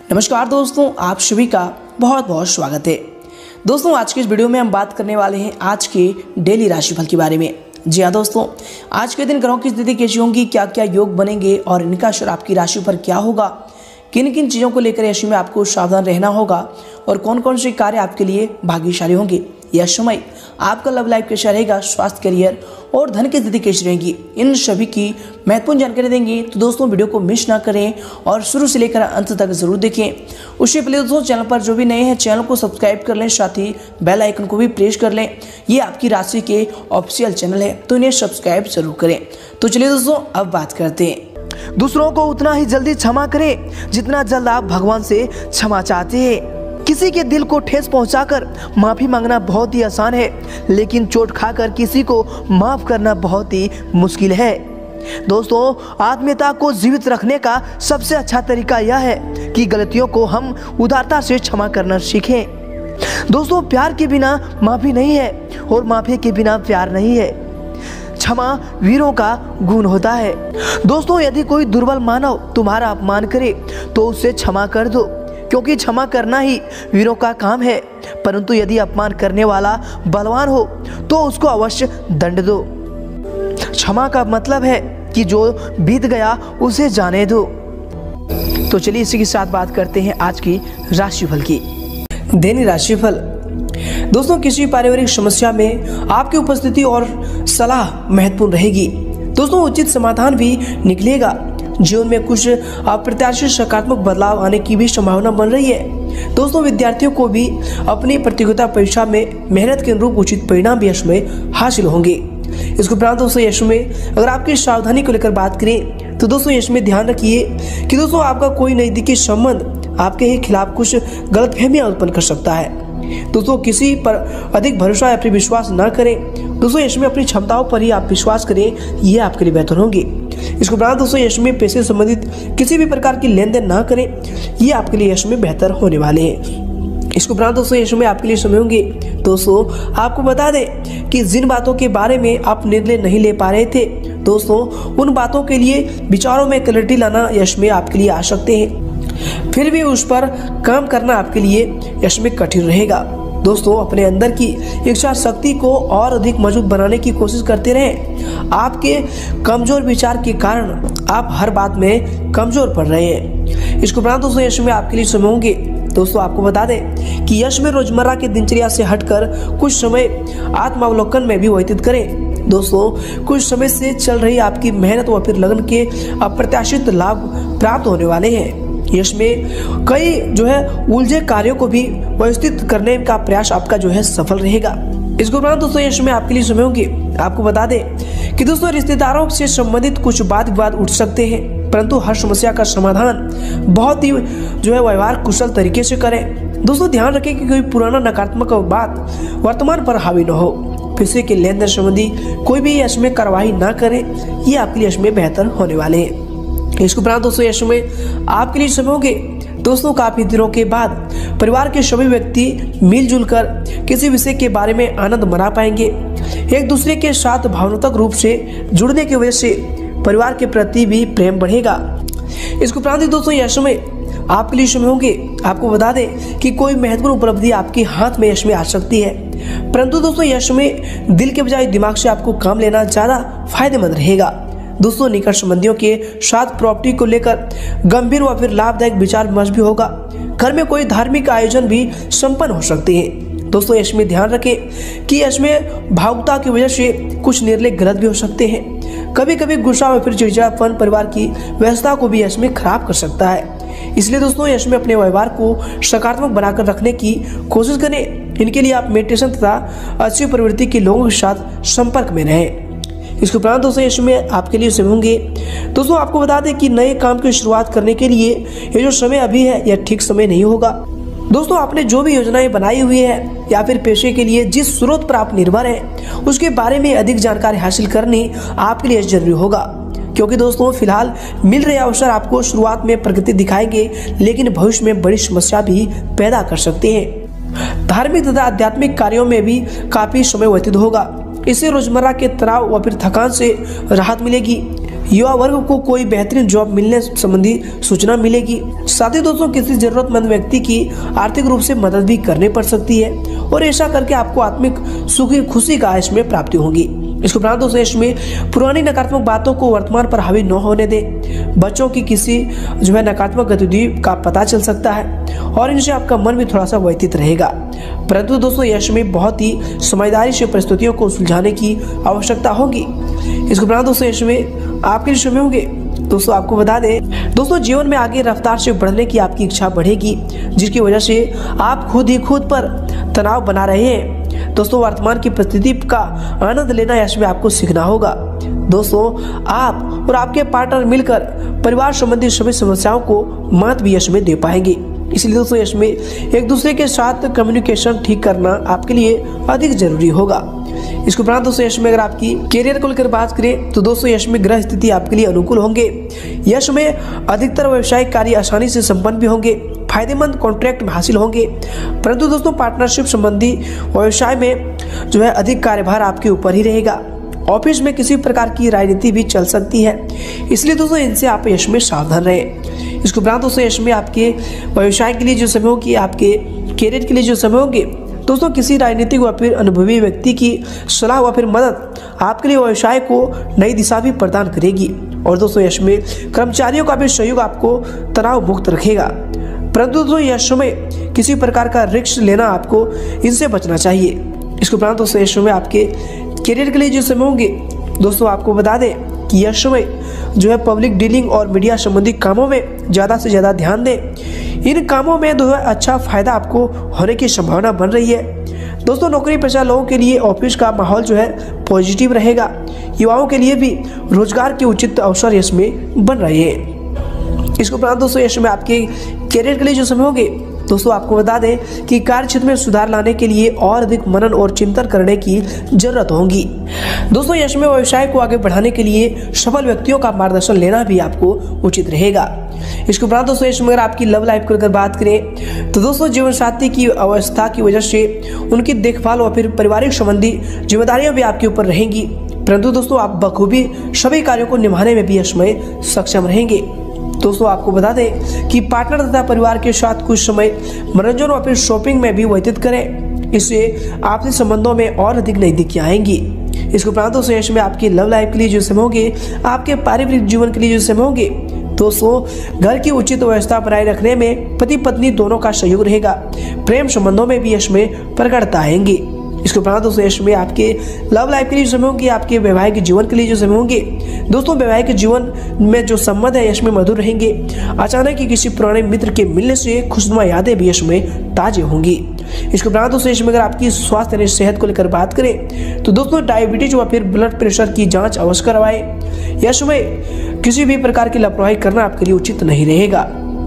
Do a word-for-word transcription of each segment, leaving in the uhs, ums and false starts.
नमस्कार दोस्तों, आप सभी का बहुत बहुत स्वागत है। दोस्तों, आज के इस वीडियो में हम बात करने वाले हैं आज के डेली राशिफल के बारे में। जी हाँ दोस्तों, आज के दिन ग्रहों की स्थिति कैसी होंगी, क्या क्या योग बनेंगे और इनका असर आपकी राशि पर क्या होगा, किन किन चीज़ों को लेकर ऐसे में आपको सावधान रहना होगा और कौन कौन से कार्य आपके लिए भाग्यशाली होंगे। यह समय आपका लव लाइफ कैसा रहेगा, स्वास्थ्य, करियर और धन की स्थिति कैसी रहेगी, इन सभी की महत्वपूर्ण जानकारी देंगे। तो दोस्तों, वीडियो को मिस ना करें और शुरू से लेकर अंत तक जरूर देखें। उससे पहले दोस्तों, चैनल पर जो भी नए हैं चैनल को सब्सक्राइब कर लें, साथ ही बेल आइकन को भी प्रेस कर लें। ये आपकी राशि के ऑफिशियल चैनल है, तो इन्हें सब्सक्राइब जरूर करें। तो चलिए दोस्तों, अब बात करते हैं। दूसरों को उतना ही जल्दी क्षमा करें जितना जल्द आप भगवान से क्षमा चाहते हैं। किसी के दिल को ठेस पहुंचाकर माफी मांगना बहुत ही आसान है, लेकिन चोट खाकर किसी को माफ करना बहुत ही मुश्किल है। दोस्तों, आत्मीयता को जीवित रखने का सबसे अच्छा तरीका यह है कि गलतियों को हम उदारता से क्षमा करना सीखें। दोस्तों, प्यार के बिना माफी नहीं है और माफी के बिना प्यार नहीं है। क्षमा वीरों का गुण होता है। दोस्तों, यदि कोई दुर्बल मानव तुम्हारा अपमान करे तो उसे क्षमा कर दो, क्योंकि क्षमा करना ही वीरों का काम है। परंतु यदि अपमान करने वाला बलवान हो तो उसको अवश्य दंड दो। क्षमा का मतलब है कि जो बीत गया उसे जाने दो। तो चलिए इसी के साथ बात करते हैं आज की राशिफल की। दैनिक राशिफल। दोस्तों, किसी पारिवारिक समस्या में आपकी उपस्थिति और सलाह महत्वपूर्ण रहेगी। दोस्तों, उचित समाधान भी निकलेगा। जीवन में कुछ अप्रत्याशित सकारात्मक बदलाव आने की भी संभावना बन रही है। दोस्तों, विद्यार्थियों को भी अपनी प्रतियोगिता परीक्षा में मेहनत के अनुरूप उचित परिणाम भी इसमें हासिल होंगे। इसके उपरांत दोस्तों, यश में अगर आपकी सावधानी को लेकर बात करें तो दोस्तों, यश में ध्यान रखिए कि दोस्तों आपका कोई नजदीकी संबंध आपके ही खिलाफ कुछ गलतफहमियां उत्पन्न कर सकता है। दोस्तों, किसी पर अधिक भरोसा या फिर विश्वास ना करें। दोस्तों, इसमें अपनी क्षमताओं पर ही आप विश्वास करें, ये आपके लिए बेहतर होंगे। इसके उपरांत दोस्तों, यश में पैसे संबंधित किसी भी प्रकार की लेन देन ना करें, ये आपके लिए यश में बेहतर होने वाले हैं। इसके उपरांत दोस्तों, यश में आपके लिए समय होंगे। दोस्तों, आपको बता दें कि जिन बातों के बारे में आप निर्णय नहीं ले पा रहे थे, दोस्तों उन बातों के लिए विचारों में क्लैरिटी लाना यश में आपके लिए आ सकते हैं। फिर भी उस पर काम करना आपके लिए यश में कठिन रहेगा। दोस्तों, अपने अंदर की इच्छा शक्ति को और अधिक मजबूत बनाने की कोशिश करते रहें। आपके कमजोर विचार के कारण आप हर बात में कमजोर पड़ रहे हैं। इसके उपरांत दोस्तों, यश में आपके लिए समय होंगे। दोस्तों, आपको बता दें कि यश में रोजमर्रा की दिनचर्या से हटकर कुछ समय आत्मावलोकन में भी व्यतीत करें। दोस्तों, कुछ समय से चल रही आपकी मेहनत व फिर लगन के अप्रत्याशित लाभ प्राप्त होने वाले हैं। यश में कई जो है उलझे कार्यों को भी व्यवस्थित करने का प्रयास आपका जो है सफल रहेगा। इसके उपरांत दोस्तों, यश में आपके लिए समय होंगे। आपको बता दें कि दोस्तों रिश्तेदारों से संबंधित कुछ वाद विवाद उठ सकते हैं, परंतु हर समस्या का समाधान बहुत ही जो है व्यवहार कुशल तरीके से करें। दोस्तों, ध्यान रखें कि कोई पुराना नकारात्मक बात वर्तमान पर हावी न हो। पैसे के लेन देन संबंधी कोई भी यश में कार्रवाई ना करें, ये आपके लिए यश में बेहतर होने वाले हैं। इसके उपरांत दोस्तों, यश में आपके लिए समय होंगे। दोस्तों, काफी दिनों के बाद परिवार के सभी व्यक्ति मिलजुल कर किसी विषय के बारे में आनंद मना पाएंगे। एक दूसरे के साथ भावनात्मक रूप से जुड़ने की वजह से परिवार के प्रति भी प्रेम बढ़ेगा। इसके उपरांत दोस्तों, यश में आपके लिए समय होंगे। आपको बता दें कि कोई महत्वपूर्ण उपलब्धि आपके हाथ में यश में आ सकती है, परंतु दोस्तों यश में दिल के बजाय दिमाग से आपको काम लेना ज्यादा फायदेमंद रहेगा। दोस्तों, निकट संबंधियों के साथ प्रॉपर्टी को लेकर गंभीर व फिर लाभदायक विचार विमर्श भी होगा। घर में कोई धार्मिक आयोजन भी संपन्न हो सकते हैं। दोस्तों, यश में ध्यान रखें कि यश में भावुकता की वजह से कुछ निर्णय गलत भी हो सकते हैं। कभी कभी गुस्सा व फिर चिड़चिड़ापन परिवार की व्यवस्था को भी यश में खराब कर सकता है। इसलिए दोस्तों, यश में अपने व्यवहार को सकारात्मक बनाकर रखने की कोशिश करें। इनके लिए आप मेडिटेशन तथा अच्छी प्रवृत्ति के लोगों के साथ संपर्क में रहें। इसके उपरांत दोस्तों, यश में आपके लिए समय होंगे। दोस्तों, आपको बता दें कि नए काम की शुरुआत करने के लिए ये जो समय अभी है यह ठीक समय नहीं होगा। दोस्तों, आपने जो भी योजनाएं बनाई हुई है या फिर पेशे के लिए जिस स्रोत पर आप निर्भर हैं उसके बारे में अधिक जानकारी हासिल करनी आपके लिए जरूरी होगा, क्योंकि दोस्तों फिलहाल मिल रहे अवसर आपको शुरुआत में प्रगति दिखाएंगे, लेकिन भविष्य में बड़ी समस्या भी पैदा कर सकते हैं। धार्मिक तथा आध्यात्मिक कार्यों में भी काफी समय व्यतीत होगा। इससे रोजमर्रा के तनाव व फिर थकान से राहत मिलेगी। युवा वर्ग को कोई बेहतरीन जॉब मिलने संबंधी सूचना मिलेगी। साथ ही दोस्तों किसी जरूरतमंद व्यक्ति की आर्थिक रूप से मदद भी करनी पड़ सकती है और ऐसा करके आपको आत्मिक सुखी खुशी का इसमें प्राप्ति होगी। इसके उपरांत दोस्तों इसमें पुरानी नकारात्मक बातों को वर्तमान पर हावी न होने दें। बच्चों की किसी जो है नकारात्मक गतिविधि का पता चल सकता है और इनसे आपका मन भी थोड़ा सा व्यतीत रहेगा, परंतु दोस्तों यश में बहुत ही समझदारी से परिस्थितियों को सुलझाने की आवश्यकता होगी। इसके उपरांत दोस्तों यश में आपके समय होंगे। दोस्तों आपको बता दें दोस्तों जीवन में आगे रफ्तार से बढ़ने की आपकी इच्छा बढ़ेगी, जिसकी वजह से आप खुद ही खुद पर तनाव बना रहे हैं। दोस्तों वर्तमान की परिस्थिति का आनंद लेना यश में आपको सीखना होगा। दोस्तों आप और आपके पार्टनर मिलकर परिवार संबंधी सभी समस्याओं को मात भी यश में दे पाएंगे। इसलिए दोस्तों यश में एक दूसरे के साथ कम्युनिकेशन ठीक करना आपके लिए अधिक जरूरी होगा। इसके उपरांत दोस्तों यश में अगर आपकी कैरियर को लेकर बात करें तो दोस्तों यश में ग्रह स्थिति आपके लिए अनुकूल होंगे। यश में अधिकतर व्यवसायिक कार्य आसानी से संपन्न भी होंगे, फायदेमंद कॉन्ट्रैक्ट हासिल होंगे, परंतु दोस्तों पार्टनरशिप संबंधी व्यवसाय में जो है अधिक कार्यभार आपके ऊपर ही रहेगा। ऑफिस में किसी प्रकार की राजनीति भी चल सकती है, इसलिए दोस्तों इनसे आप यश में सावधान रहें। इसके उपरांत दोस्तों यश में आपके व्यवसाय के लिए जो समय होगी, आपके कैरियर के लिए जो समय होंगे, दोस्तों किसी राजनीतिक व फिर अनुभवी व्यक्ति की सलाह व फिर मदद आपके लिए व्यवसाय को नई दिशा भी प्रदान करेगी। और दोस्तों यश में कर्मचारियों का भी सहयोग आपको तनाव मुक्त रखेगा, परंतु दोस्तों यश में किसी प्रकार का रिस्क लेना आपको इनसे बचना चाहिए। इसके उपरांत दोस्तों यश में आपके कैरियर के लिए जो समय होंगे, दोस्तों आपको बता दें कि यह समय जो है पब्लिक डीलिंग और मीडिया संबंधी कामों में ज़्यादा से ज़्यादा ध्यान दें। इन कामों में जो है अच्छा फायदा आपको होने की संभावना बन रही है। दोस्तों नौकरी पेशा लोगों के लिए ऑफिस का माहौल जो है पॉजिटिव रहेगा। युवाओं के लिए भी रोजगार के उचित अवसर इसमें बन रहे हैं। इसके उपरांत दोस्तों यश में आपके कैरियर के लिए जो समय होंगे, दोस्तों आपको बता दें कि कार्य क्षेत्र में सुधार लाने के लिए और अधिक मनन और चिंतन करने की जरूरत होगी। दोस्तों यश में व्यवसाय को आगे बढ़ाने के लिए सफल व्यक्तियों का मार्गदर्शन लेना भी आपको उचित रहेगा। इसके उपरांत दोस्तों यश में अगर आपकी लव लाइफ को अगर बात करें तो दोस्तों जीवन साथी की अवस्था की वजह से उनकी देखभाल और फिर पारिवारिक संबंधी जिम्मेदारियां भी आपके ऊपर रहेंगी, परंतु दोस्तों आप बखूबी सभी कार्यों को निभाने में भी यश में सक्षम रहेंगे। दोस्तों आपको बता दें कि पार्टनर तथा परिवार के साथ कुछ समय मनोरंजन और फिर शॉपिंग में भी व्यतीत करें, इससे आपसी संबंधों में और अधिक नजदीकियां आएंगी। इसके उपरांत दोस्तों यश में आपकी लव लाइफ के लिए जो समय होंगे, आपके पारिवारिक जीवन के लिए जो समय होंगे, दोस्तों घर की उचित व्यवस्था बनाए रखने में पति पत्नी दोनों का सहयोग रहेगा। प्रेम संबंधों में भी यश में प्रकटता आएंगी। इसके उपरांत दोस्तों यश में आपके लव लाइफ के लिए जो समय होंगे, आपके वैवाहिक जीवन के लिए जो समय होंगे, दोस्तों वैवाहिक जीवन में जो संबंध है यश में मधुर रहेंगे। अचानक ही किसी पुराने मित्र के मिलने से खुशनुमा यादें भी यश में ताजे होंगी। इसके उपरांत दोस्तों यश में अगर आपकी स्वास्थ्य यानी सेहत को लेकर बात करें तो दोस्तों डायबिटीज व फिर ब्लड प्रेशर की जांच अवश्य करवाएं। यश में किसी भी प्रकार की लापरवाही करना आपके लिए उचित नहीं रहेगा,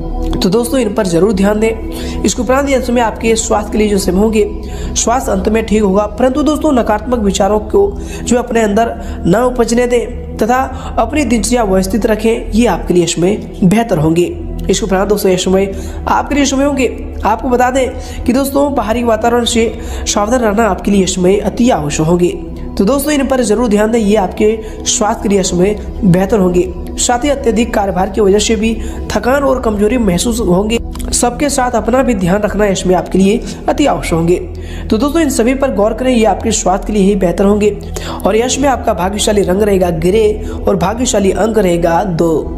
तो दोस्तों इन पर जरूर ध्यान दें। इसके उपरांत यह समय आपके स्वास्थ्य के लिए जो समय होंगे, स्वास्थ्य अंत में ठीक होगा, परंतु दोस्तों नकारात्मक विचारों को जो अपने अंदर न उपजने दें तथा अपनी दिनचर्या व्यवस्थित रखें, ये आपके लिए इसमें बेहतर होंगे। इसके उपरांत दोस्तों यह समय आपके लिए समय होंगे, आपको बता दें कि दोस्तों बाहरी वातावरण से सावधान रहना आपके लिए इसमें अति आवश्यक होंगे, तो दोस्तों इन पर जरूर ध्यान दें, ये आपके स्वास्थ्य के लिए इसमें बेहतर होंगे। साथ ही अत्यधिक कार्यभार की वजह से भी थकान और कमजोरी महसूस होंगे। सबके साथ अपना भी ध्यान रखना इसमें आपके लिए अति आवश्यक होंगे, तो दोस्तों इन सभी पर गौर करें, ये आपके स्वास्थ्य के लिए ही बेहतर होंगे। और यश में आपका भाग्यशाली रंग रहेगा ग्रे और भाग्यशाली अंक रहेगा दो।